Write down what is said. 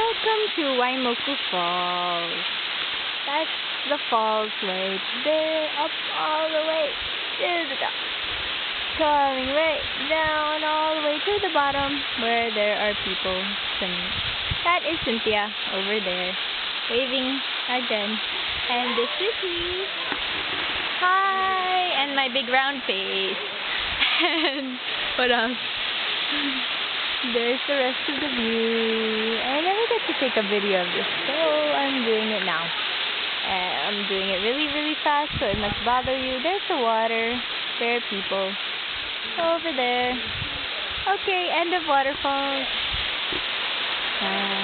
Welcome to Waimoku Falls. That's the falls right there, up all the way to the top. Coming right down all the way to the bottom where there are people swimming. That is Cynthia over there, waving again. And this is me. Hi! And my big round face. And what else? There's the rest of the view. I never get to take a video of this, so I'm doing it now. I'm doing it really, really fast, so it must bother you. There's the water. There are people. Over there. Okay, end of Waterfall.